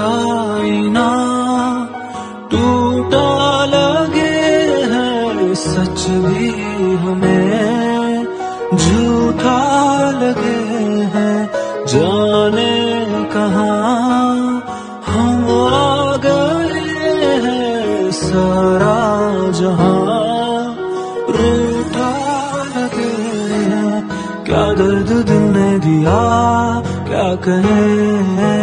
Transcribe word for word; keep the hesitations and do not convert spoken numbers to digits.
आईना टूटा लगे है, सच भी हमें झूठा लगे है। जाने कहाँ हम आ गए हैं, सारा जहां रूठा लगे है। क्या दर्द दिल ने दिया, क्या कहें